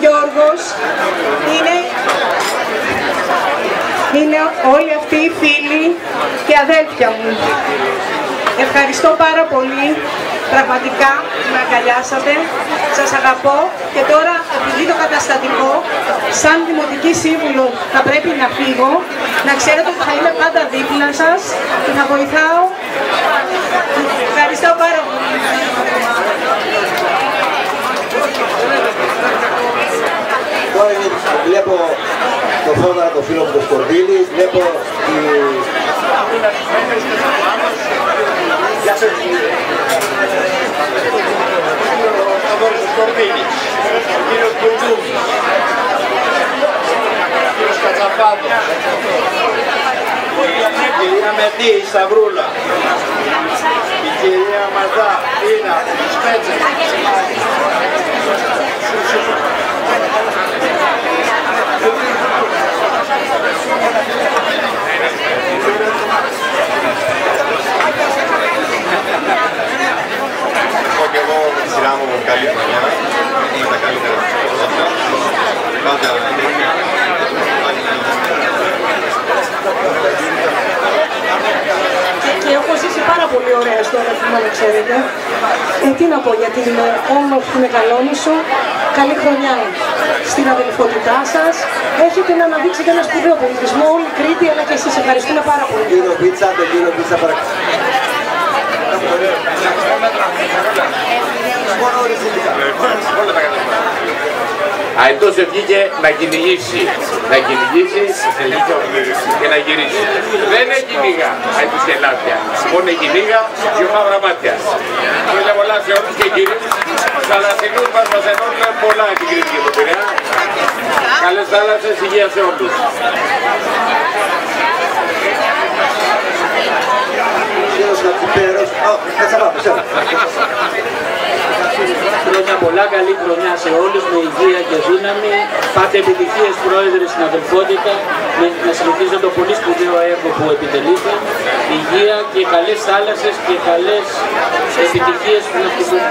Γιώργος, είναι όλοι αυτοί οι φίλοι και αδέλφια μου. Ευχαριστώ πάρα πολύ, πραγματικά με αγκαλιάσατε, σας αγαπώ και τώρα επειδή το καταστατικό σαν δημοτική σύμβουλο θα πρέπει να φύγω, να ξέρετε ότι θα είμαι πάντα δίπλα σας και θα βοηθάω. Ευχαριστώ πάρα πολύ. Τώρα βλέπω το φόδαρα το φίλο μου το Σκορδίλη, βλέπω τη... Ο Σκορδίλης, ο κύριος Μπουλτούμης, ο κύριος Κατσαφάτος, η κυρία Μετή, η Σταυρούλα, η κυρία Μαρτά, Τίνα, η Σπέτσα. Έχω και εγώ με τη σειρά μου καλή χρονιά. Είναι τα καλύτερα πάντα. Και έχω ζήσει πάρα πολύ ωραία στο έργο, να ξέρετε. Τι να πω για την όμορφη Μεγαλόνισσο. Καλή χρονιά στην αδελφότητά σας. Έχετε να αναδείξετε ένα σπουδαίο πολιτισμό, όλη η Κρήτη, αλλά και εσείς. Ευχαριστούμε πάρα πολύ. Κύριο Πίτσα, τον κύριο Πίτσα παρακαλώ. Αετός βγήκε να κυνηγήσει και να γυρίσει. Δεν είναι κυνήγα αετούς και λάθια, μόνο κυνήγα και μαύρα μάτια. Χρόνια πολλά σε όλους και κυρίους, θαλασσινούς μας ενώνουν πολλά την Κρήτη και τον Πειραιά. Καλές θάλασσες, υγεία σε όλους. Χρόνια πολλά, καλή χρονιά σε όλους, με υγεία και δύναμη. Πάτε επιτυχίες, πρόεδρε, στην αδελφότητα, να συνεχίζετε το πολύ σπουδαίο έργο που επιτελείτε. Υγεία και καλές θάλασσες και καλές επιτυχίες που να χτυπούν.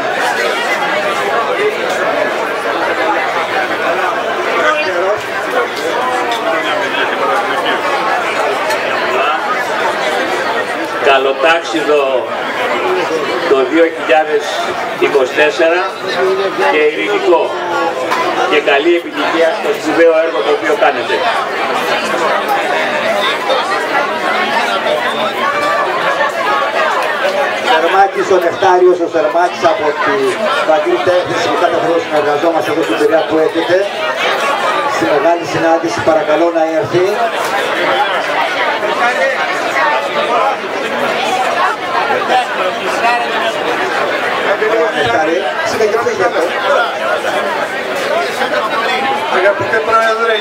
Καλοτάξιδο το 2024 και ειρηνικό και καλή επιτυχία στο σπουδαίο έργο το οποίο κάνετε. Σερμάκης ο Νεκτάριος, ο Σερμάκης από τη Παγκρή Τέχνης που κάθε χρόνο συνεργαζόμαστε εδώ στην Πειραιά που έχετε. Στη μεγάλη συνάντηση παρακαλώ να έρθει. Αγαπητέ Πρόεδρε,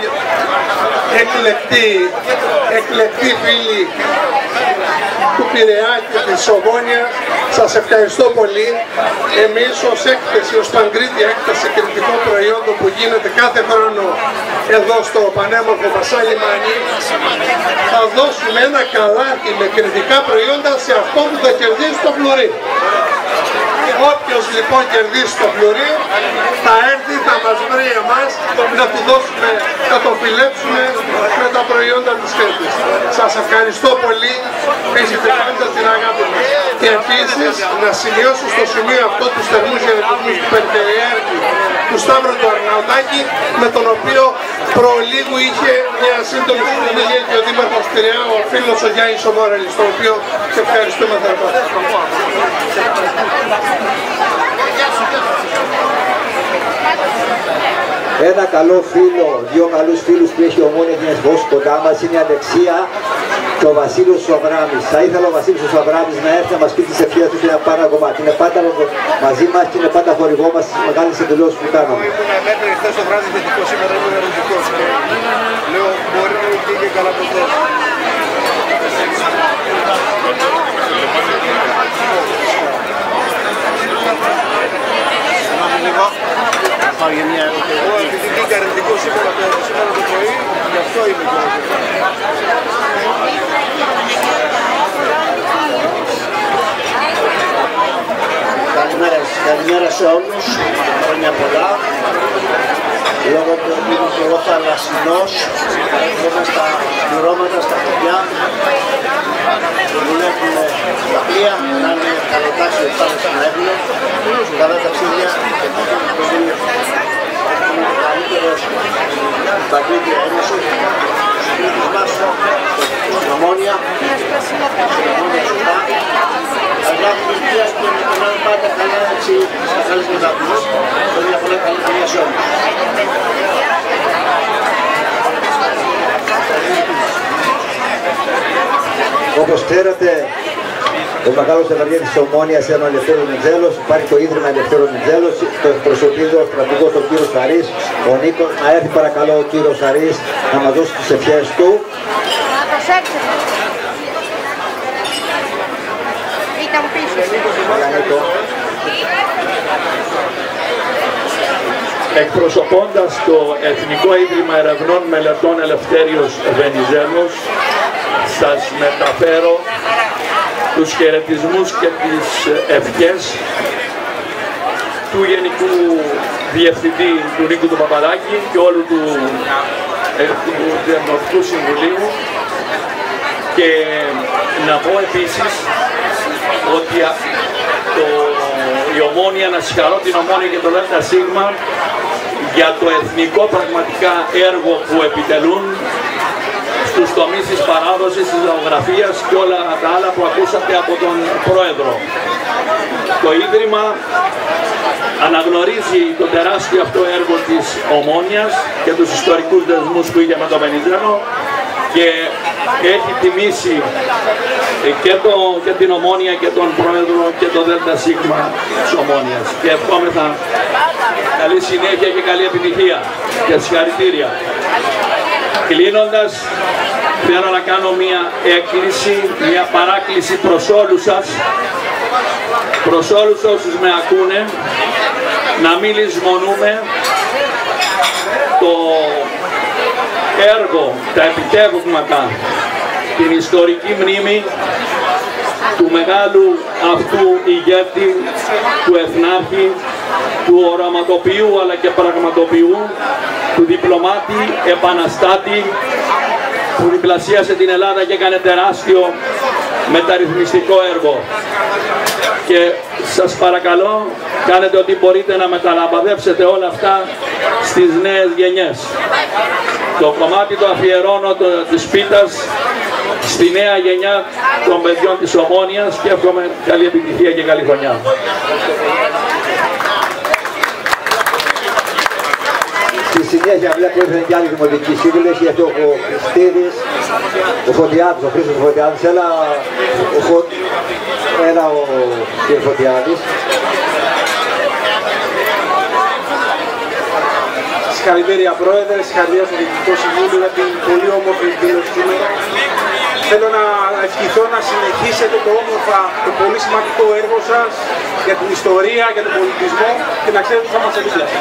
εκλεκτοί φίλοι του Πειραιά και της Ομόνια, σας ευχαριστώ πολύ. Εμείς ως έκθεση, ως Παγκρίτια Έκταση Κρητικών Προϊόντων που γίνεται κάθε χρόνο εδώ στο πανέμορφο Βασά Λιμάνι, θα δώσουμε ένα καλάθι με κρητικά προϊόντα σε αυτό που θα κερδίσει το φλουρί. Όποιος λοιπόν κερδίσει το φλουρί θα έρθει, θα μας βρει εμάς να του δώσουμε, να το φιλέψουμε με τα προϊόντα της Κρήτης. Σας ευχαριστώ πολύ, έχετε πάντα την αγάπη μας. Και επίσης να σημειώσω στο σημείο αυτό τους θερμούς χαιρετισμούς του Περιφερειάρχη του Σταύρου του Αρναουτάκη, με τον οποίο προλίγου είχε μια σύντομη συνομιλία και ο Δήμαρχος Πειραιά, ο φίλος ο Γιάννης ο Μόρελης, τον οποίο σε ευχαριστούμε θερμά. Ένα καλό φίλο, δύο καλούς φίλους που έχει η Ομόνια Γενεσβός κοντά μας είναι η Αλεξία και ο Βασίλης ο Αβράμης. Θα ήθελα ο Βασίλης ο Αβράμης να έρθει να μας πει τις ευχές του για ένα πάρα κομμάτι. Είναι πάντα μαζί μας και είναι πάντα χορηγό μας στις μεγάλες εκδηλώσεις που κάνουμε. Ήμουν μέτρη χθες το βράδυ θετικό, σήμερα ήμουν αρνητικός. Λέω μπορεί να μην πήγε καλά ποτέ. Εγώ επειδή βγήκα αρνητικό σήμερα το πρωί, γι' αυτό είμαι Καλημέρα σε όλους, χρόνια πολλά. Λόγω Βασιλός, εδώ στα πληρώματα, στα χωριά, δουλεύουν στα πλοία, να είναι καλοτάξιο πάνω στην Εύλο, καλά ταξίδια, είναι καλύτερος στα Κρήτια Ένωση, στους Κρήτους μας, στην Ομόνια σωστά, αλλά έχουμε πλοία και με τον άλλο πάντα καλά έτσι στα καλές μεταπλούς, δηλαδή πολλά καλή δουλειά σε όλους. Όπως ξέρετε, ο μεγάλος ευεργέτης της Ομόνιας είναι ο Ελευθέρος Μεντζέλος, υπάρχει το Ίδρυμα Ελευθέρος Μεντζέλος, το εκπροσωπεί ο στρατηγός ο κύριος Σαρής, ο Νίκος. Να έρθει παρακαλώ ο κύριος Σαρής να μας δώσει τις ευχές του. Εκπροσωπώντας το Εθνικό Ίδρυμα Ερευνών Μελετών Ελευθέριος Βενιζέλος, σας μεταφέρω τους χαιρετισμούς και τις ευχές του Γενικού Διευθυντή του Νίκου του Παπαδάκη και όλου του Δημοτικού Συμβουλίου, και να πω επίσης ότι η Ομόνια, να συγχαρώ την Ομόνια και το ΔΣ για το εθνικό πραγματικά έργο που επιτελούν στους τομείς της παράδοσης, της ζωγραφίας και όλα τα άλλα που ακούσατε από τον Πρόεδρο. Το Ίδρυμα αναγνωρίζει το τεράστιο αυτό έργο της Ομόνιας και τους ιστορικούς δεσμούς που είχε με το Βενιζέλο και έχει τιμήσει και την Ομόνια και τον Πρόεδρο και το ΔΣ της Ομόνιας. Και ευχόμεθα καλή συνέχεια και καλή επιτυχία και συγχαρητήρια. Κλείνοντας, θέλω να κάνω μια έκκληση, μια παράκληση προς όλους σας, προς όλους όσους με ακούνε, να μην λησμονούμε το έργο, τα επιτεύγματα, την ιστορική μνήμη του μεγάλου αυτού ηγέτη, του εθνάρχη, του οραματοποιού αλλά και πραγματοποιού, του διπλωμάτη, επαναστάτη, που διπλασίασε την Ελλάδα και έκανε τεράστιο μεταρρυθμιστικό έργο. Και σας παρακαλώ, κάνετε ό,τι μπορείτε να μεταλαμπαδεύσετε όλα αυτά στις νέες γενιές. Το κομμάτι το αφιερώνω της πίτας στη νέα γενιά των παιδιών της Ομόνιας και εύχομαι καλή επιτυχία και καλή χρονιά. Στη συνέχεια βλέπω ήρθαν και άλλοι δημοτικοί σύμβουλες, γιατί ο Χριστίδης, ο Φωτιάδης, ο Χρήστος Φωτιάδης, έλα ο κ. Φωτιάδης. Συγχαρητήρια Πρόεδρε, συγχαρητήρια στο Διοικητικό Συμβούλιο για την πολύ όμορφη εκδήλωση σήμερα. Θέλω να ευχηθώ να συνεχίσετε το όμορφα, το πολύ σημαντικό έργο σας για την ιστορία, για τον πολιτισμό και να ξέρετε ότι θα μας επιτρέψει.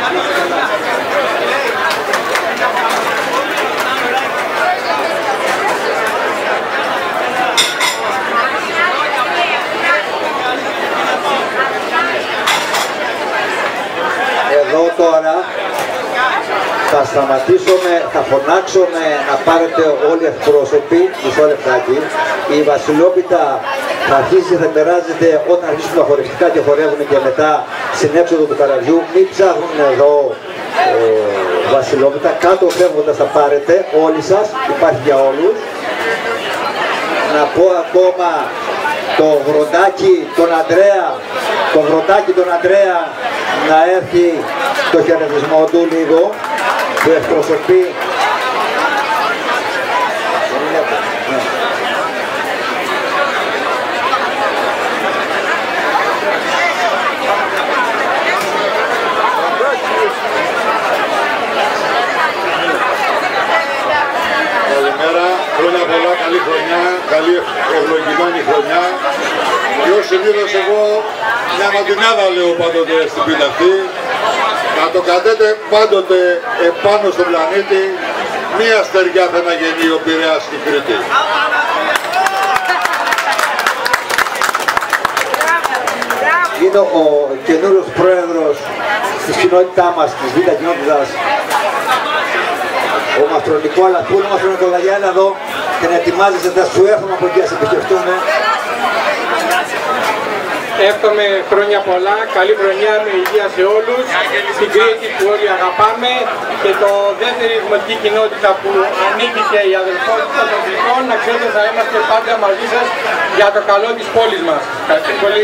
Εδώ τώρα θα σταματήσουμε, θα φωνάξουμε να πάρετε όλοι οι εκπρόσωποι, μισό λεπτάκι. Η Βασιλόπιτα θα αρχίσει, θα περάζεται όταν αρχίσουν τα χορευτικά και χορεύουν και μετά στην έξοδο του καραβιού. Μην ψάχνουν εδώ Βασιλόπιτα, κάτω φεύγοντας θα πάρετε όλοι σας, υπάρχει για όλους. Να πω ακόμα το Βροντάκι, τον Αντρέα, να έρθει το χαιρετισμό του λίγο, που εκπροσωπεί. Καλημέρα, χρόνια πολλά, καλή χρονιά, καλή ευλογημένη χρονιά. Και ως συνήθως εγώ μια μαντινάδα λέω πάντοτε στην πίτα αυτή, να το κατέτε πάντοτε επάνω στον πλανήτη, μία στεριά θα αναγεννεί ο Πειραιάς στην Κρήτη. Είναι ο καινούριος πρόεδρος της κοινότητά μας, της Β' κοινότητας, ο ομαστρονικό, αλλά πού είναι ο ομαστρονικό, για να δω και να ετοιμάζεσαι, θα σου έρθουμε από εκεί να σε επισκεφτούμε. Εύχομαι χρόνια πολλά, καλή χρονιά με υγεία σε όλους, στην Κρήτη που όλοι αγαπάμε και το δεύτερη δημοτική κοινότητα που ανήκει και η αδελφότητα των Κρητών, να ξέρετε θα είμαστε πάντα μαζί σας για το καλό της πόλης μας. Ευχαριστώ πολύ.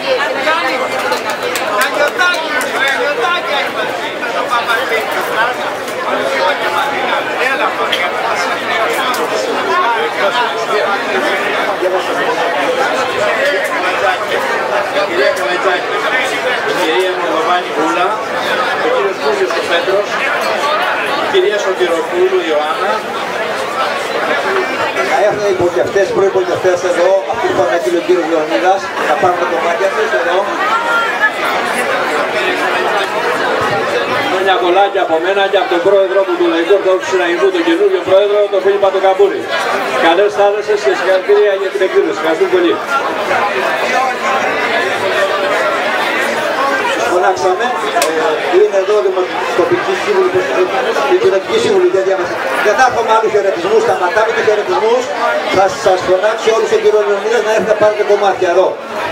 Η κυρία Καλατζάκη, η κυρία Μορδοβάνη Βούλα, ο κύριος Κούλιος ο Πέτρος, η κυρία Σωτηροπούλου Ιωάννα. Θα έρθουν οι υπουργευτές, προϋπουργευτές εδώ, αυτοί που θα ο κύριος Λεωνίδας, θα πάρουν τα κομμάτια τους εδώ. Χρόνια πολλά και από μένα και από τον πρόεδρο του Λαϊκού Ορθόδοξου Συναγερμού, τον καινούριο πρόεδρο, τον Φίλιππ Πατοκαμπούρη. Καλές θάλασσες και συγχαρητήρια για την εκδήλωση. Ευχαριστούμε πολύ. Φωνάξαμε, είναι εδώ τοπική σύμβουλη, η κοινωνική σύμβουλη, δεν διάβασα. Δεν θα έχουμε άλλους χαιρετισμούς, σταματάμε τους χαιρετισμούς, θα σας φωνάξει όλους τον κύριο Λεωνίδας να έρθει να πάρετε κομμάτια εδώ.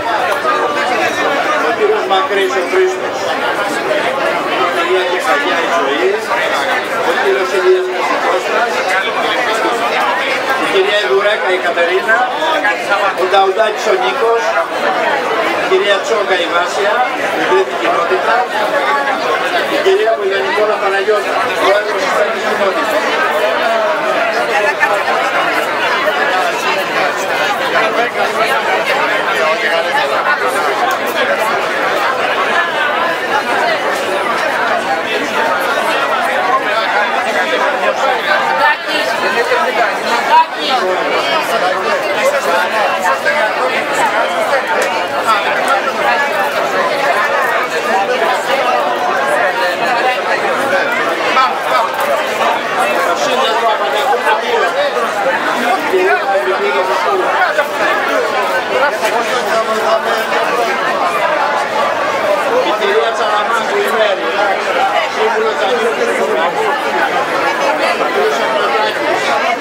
Ο κύριος Μακρύς ο Χρήστος, η κυρία Κεφαγιά η Ζωή, ο κύριος Ηλίας Κωστικώστας, η κυρία Εδουρέκα η Κατερίνα, ο Νταουδάκης ο Νίκος, η κυρία Τσόγκα η Βάσια, η τρίτη κοινότητα, η κυρία Μουγεννικόλα Παναγιώτα, πρόεδρος της τρίτης κοινότητας. Η κυρία Τσαλαμάκου η Μέρη, σύμβουλος Αγίου του Οικονομικού, ο κύριος Αμπροτάκης,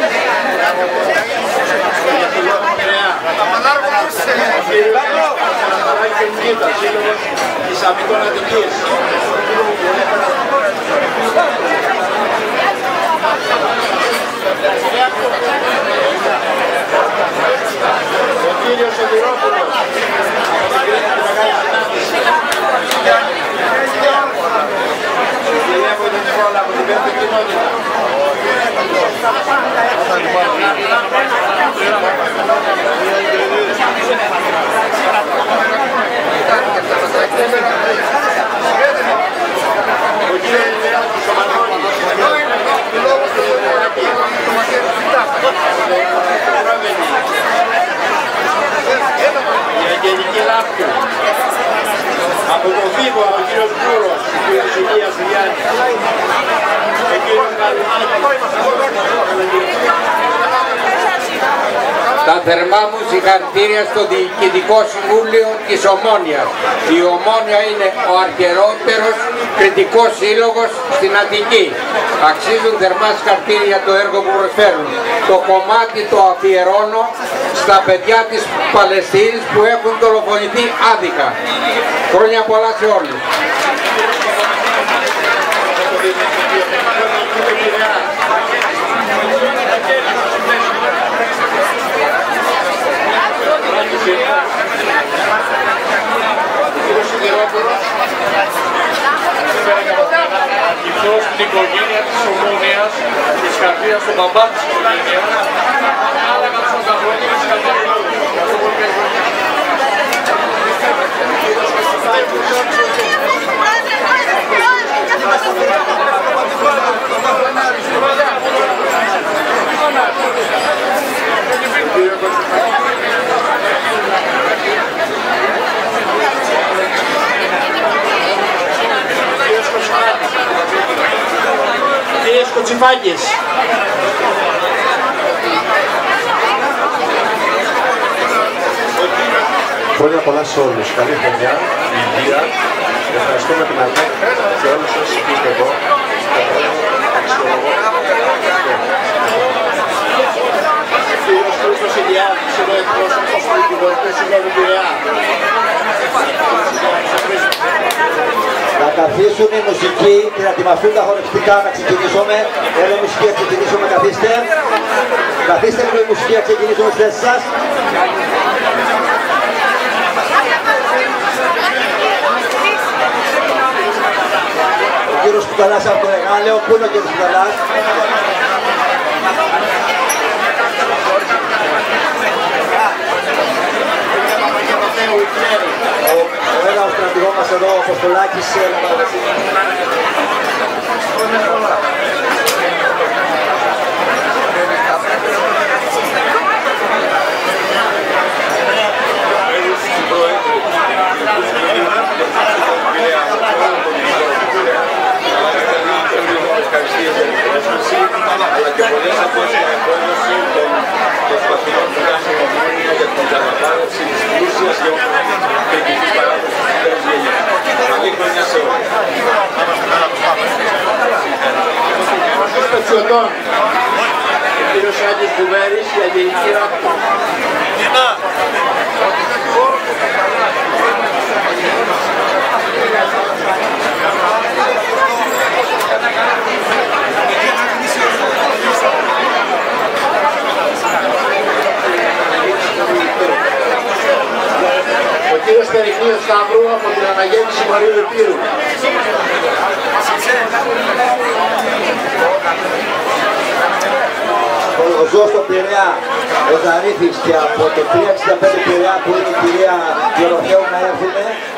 για τη Λόγο Πειραιά, ο κύριος Ανατολάκη Νίκητα, σύλλογος της Αμυντών Αττικής. Ο κύριος Σωτηρόπουλος, από την Κρήτη τη Μεγάλη Ανάπτυξη. Η κυρία Κοντινικόλα από την Πέμπτη Κοινότητα. Ο κύριος Λιβιάκης ο Μανώνης. Η Αγγελική Λάπτου. Από τον Φίβο, ο κύριος Μπούρος, ο κύριος Ηλίας Γιάννης, ο κύριος Τα θερμά μου συγχαρητήρια στο Διοικητικό Συμβούλιο της Ομόνοιας. Η Ομόνια είναι ο αρχαιρότερος κριτικός σύλλογος στην Αττική. Αξίζουν θερμά συγχαρητήρια για το έργο που προσφέρουν. Το κομμάτι το αφιερώνω στα παιδιά της Παλαιστίνης που έχουν δολοφονηθεί άδικα. Χρόνια πολλά σε όλους. Ευχαριστώ στην οικογένεια της Ομόνοιας, της καρδίας του μπαμπά της οικογένειας, αλλά και στον καθόλου της καρδίας. Κύριε Σκοτσιφάκης. Χρόνια πολλά σε όλους. Καλή χρονιά, υγεία. Ευχαριστούμε την ΑΜΕΚ και όλους όσοι είστε εδώ. μουσική και να ετοιμαστούν τα χορευτικά να ξεκινήσουμε. Έλα η μουσική να ξεκινήσουμε, καθίστε. Καθίστε λίγο η μουσική να ξεκινήσουμε στις θέσεις σας. Ο κύριος Κουταλάς από το Εγάλεο, πού είναι ο κύριος Κουταλάς? Ο στρατηγός μας εδώ, ο Αποστολάκης. αλλά και πολλές από την εκπαίδευση των προσπαθειών που κάνει η Ομόνια για την καταπάρευση της πλούσιας γεωγραφικής παράδοσης της νέας γενιάς. Καλή χρονιά σε όλους. Πετσιωτών, ο κύριος Άγγις Κουβέρης για γενική ράπτη. Ο κύριος Περικλής Σταύρου από την Αναγέννηση Μαρίου Επίρου. Ο Ζώος στο Πειραιά, ο Ζαρίθης και από το 365 Πειραιά που είναι η κυρία Γεωργέου να έρθουν.